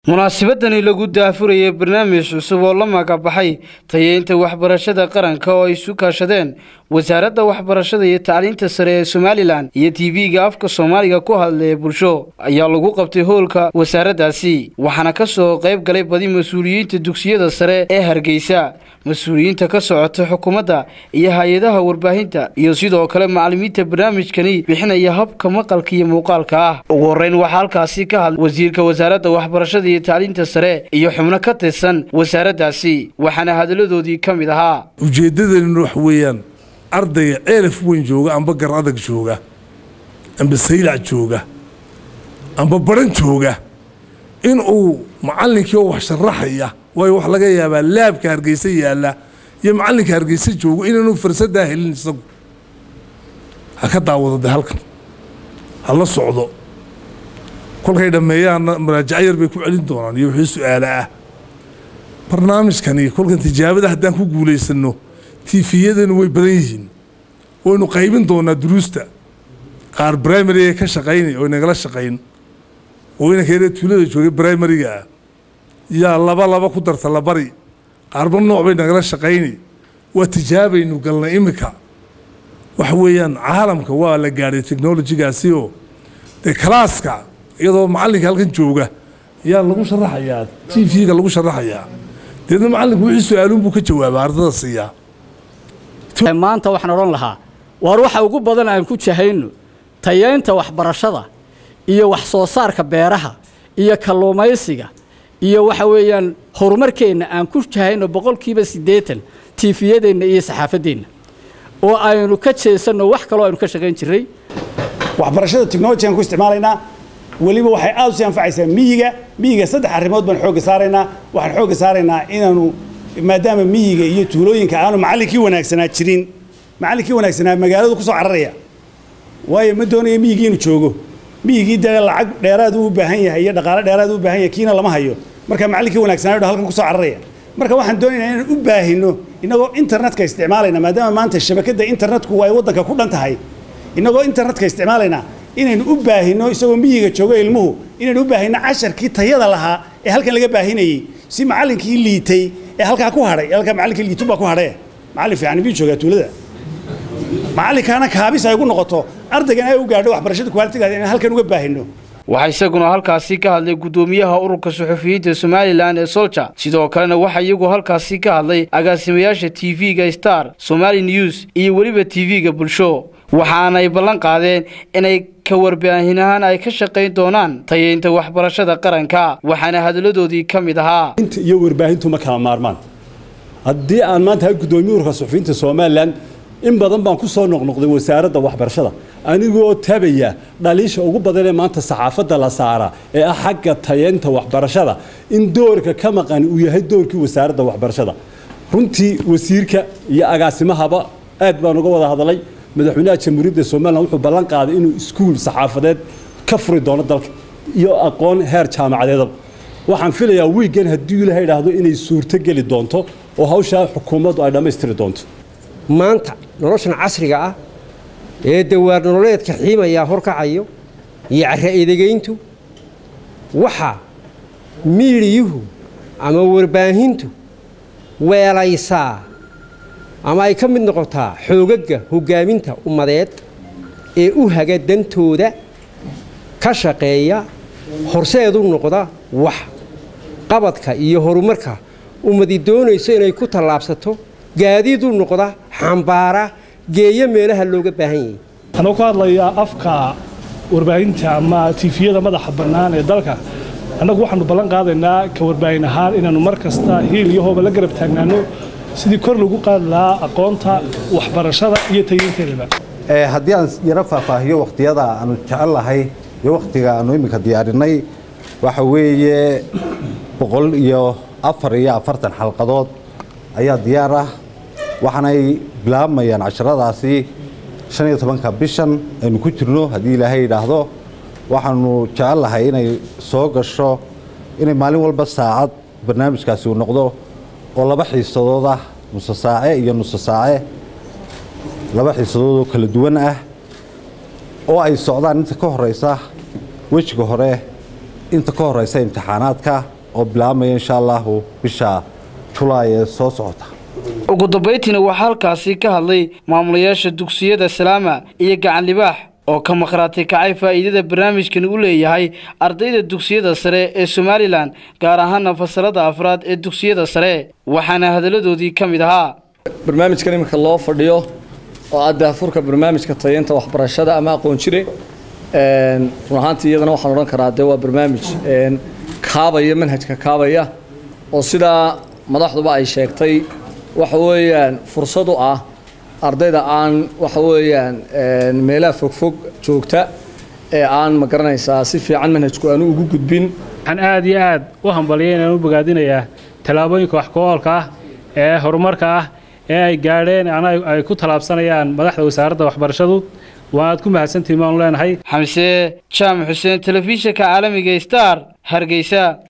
munaasabadani lagu daafurayay barnaamij cusub oo la magacaabay tayeynta waxbarashada qaranka oo ay isu kaashadeen wasaaradda waxbarashada iyo tacliinta sare ee Soomaaliland iyo TV-ga afka Soomaaliga ku hadlay bulsho ayaa lagu qabtay hoolka wasaaraddaasi waxaana ka soo qayb galay badi mas'uuliyiinta dugsiyada sare ee Hargeysa mas'uuliyiinta ka socota xukuumadda iyo hay'adaha warbaahinta iyo sidoo kale macallimiinta barnaamijkani bixinaya habka maqalka iyo muuqaalka ah ugu horeyn waxa halkaasi ka hadlay wasiirka wasaaradda waxbarashada iyo tacliinta sare iyo xubno ka tirsan wasaaraddaasi waxaana hadaladoodii ka mid ahaa ujeedadani wax weeyaan ardayga ceelaf weyn jooga amba gar adag jooga amba saylac jooga amba baran jooga in uu macallinkii wax sharaxaya way wax laga yaabaa laabka Hargeysa yaala iyo macallinka Hargeysa jooga inuu fursad helin isagu haka daawado halkan hala socdo kolkay dhameeyaan maraajicayar bay ku celin doonaan iyo wixii su'aalo ah barnaamijkani kolkan tijaabada haddaan ku guuleysano TV-yadan way badan yihiin waynu qaybin doonaa duruusta qaar primary ka shaqeynay oo nagala shaqeyn oo inay keenay tuulada joogay primary-ga yaa laba ku darta la bari qaarba nooc bay nagala shaqeynay waa tijaabaynu galnay imika wax weeyaan caalamka waa la gaaray technology-gaasi oo class-ka iyadoo macallinka halkan jooga yaa lagu sharaxayaa TV-ga lagu sharaxayaa deedna macallinku wixii su'aaluhu buu ka jawaabaa ardada siiya maanta waxaan oran lahaa war waxa ugu badan aan ku jahayno tayeynta waxbarashada iyo wax soo saarka beeraha iyo kalluumaysiga iyo waxa weeyaan horumarkeena aan ku jahayno 80% TV-yadeena iyo saxaafadeena oo aynu ka jeesano wax kale oo aynu ka shaqeyn jiray waxbarashada technology aan ku isticmaalaynaa waliba waxay aad u anfacaysaa miyiga saddex arrimood baan xoog saaraynaa inaanu maadaama miyiga iyo tuulooyinka aanu macallinkii wanaagsanaa jirin macallinkii wanaagsanaa magaalada ku soo cararaya waayo ma doonayo miyigii inuu joogo miyigii lacag dheeraad u baahan yahay iyo dhaqaale dheeraad u baahan yahay kiina lama hayo marka macallinkii wanaagsanaa halkan ku soo cararaya marka waxaan doonaynaa inaan u baahino inagoo internetka isticmaalayna maadaama maanta shabakada internetku ay waddanka ku dhan tahay inagoo internetka isticmaalayna inaynu u baahino isagoo miyiga joogo ilmuhu inaynu u baahino casharkii tayada lahaa ee halkan laga baahinayay si macallinkii liitay ee halka ku haray halka macallinkii liitay baa ku haray macallin fiican bii jooga tuulada macallinkana kaabis ay ugu noqoto ardaygan ay u gaadho waxbarashada quality-ga in halkan uga baahino waxa isaguna halkaasi ka hadlay gudoomiyaha ururka suxufiyiinta Soomaaliland ee Solja sidoo kalena waxa iyagu halkaasi ka hadlay agaasimayaasha TV-ga Star Somali News iyo waliba TV-ga bulsho waxaana ay ballan qaadeen inay ka warbaahin ay ka shaqeyn doonaan tayeynta waxbarashada qaranka waxaana hadaladoodii ka mid ahaa inta iyo warbaahintu ma kala maarmaan haddii aan maanta gudoomiyaha ururka suxufiyiinta Soomaaliland in badan baan ku soo noqnoqday wasaaradda waxbarashada anigoo tabaya dhaliisha ugu badan ee maanta saxaafadda la saara ee ah xagga tayeynta waxbarashada in doorka ka maqan uu yahay doorkii wasaaradda waxbarashada runtii wasiirka iyo agaasimahaba aad baan uga wada hadalay madaxweynaha jamhuuriyadda Soomaaliland wuxuu ballan qaaday inuu iskuul saxaafadeed ka furi doono dalka iyo aqoon heer jaamacadeed waxaan filayaa weekend haddii Ilaahay yiraahdo inay suurto gali doonto oo hawsha xukuumaddu ay dhameystiri doonto maanta noloshan casriga ah ee dawaar nololeedka xiimaya horkacayo iyo carra-eedegeyntu waxa miiriyuhu ama warbaahintu weelaysaa ama ay ka mid noqotaa xoogaga hogaaminta ummadeed ee u haga dantooda ka shaqeeya horseedu noqda wax qabadka iyo horumarka ummadi doonayso inay ku tallaabsato gaadiidu noqda xambaara geeyo meelaha looga baahan yahay anoo ka hadlaya afka warbaahinta ama TV-yada madaxa bannaan ee dalka annagu waxaanu ballan qaadaynaa ka warbaahin ahaan inaanu mar kasta hiil iyo hooba la garab taagnaano sidii kor lagu qaadi lahaa aqoonta waxbarashada iyo tayeynteedaba haddii aan yara faahfaahiyo waqtiyada aanu jecel lahay iyo waqtiga aanu iminka diyaarinay waxa weeye 140 xalqadood ayaa diyaar ah waxaanay bilaabmayaan casharadaasi 15 bishan aynu ku jirno haddii Ilaahay yiraahdo waxaanu jecel lahay inay soo gasho inay maalin walba saacad barnaamijkaasi uu noqdo oo laba xiisadood ah nus saace iyo nus saace laba xiisadood oo kala duwan ah oo ay socdaan inta ka horeysa wejiga hore inta ka horeysa imtixaanaadka oo bilaabmaya insha allahu bisha julaay ee soo socota. ugu dambeyntiina waxaa halkaasi ka hadlay maamulayaasha dugsiyada Salaama iyo Gacan Libaax oo ka maqraatay kacay faa'iidada barnaamijkan u leeyahay ardayda dugsiyada sare ee Somaliland gaar ahaan fasalada afraad ee dugsiyada sare waxaana hadaladoodii kamid ahaa barnaamijkan imika loo fadhiyo oo aad furka barnaamijka tayeenta waxbarashada ama aqoon jire runaantii iyadana waxaan oran karaa waa barnaamij kaabaya manhajka kaabaya oo sida madaxduba ay sheegtay waxa weeyaan fursad u ah ardayda aan waxa weeyaan meelaha fogfog joogta ee aan ma garanaysaa si fiican manhajku aan ugu gudbin waxaan aad iyo aad u hambaliyay inaan u bogaadinayaa talaabooyinka wax ku oolka ah ee horumarka ah ee ay gaadheen ay ku talaabsanayaan madaxda wasaaradda waxbarashadu waad ku mahadsantihiin maan leenahay xamse jaamac xuseen telefishinka caalamiga Star Hargeysa.